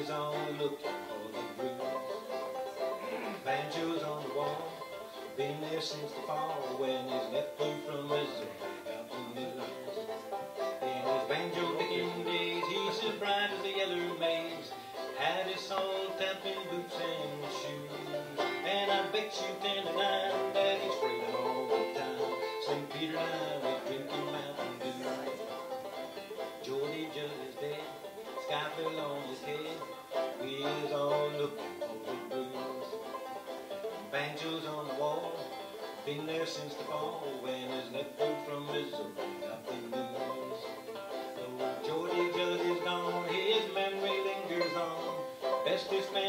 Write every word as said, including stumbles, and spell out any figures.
is on looking for the blues. Banjo's on the wall, been there since the fall when his nephew from Missouri got the blues. In his banjo picking days, he's as bright as a yellow maize, had his soul tapping boots and shoes. And I bet you ten to nine that he's freedom all the time. Saint Peter and I were drinking Mountain Dew. Geordie Judd is dead, sky fell on his head, we is all looking for the blues. Banjo's on the wall, been there since the fall when his nephew from Missouri got the news. Though Geordie Judd is gone, his memory lingers on, bestest man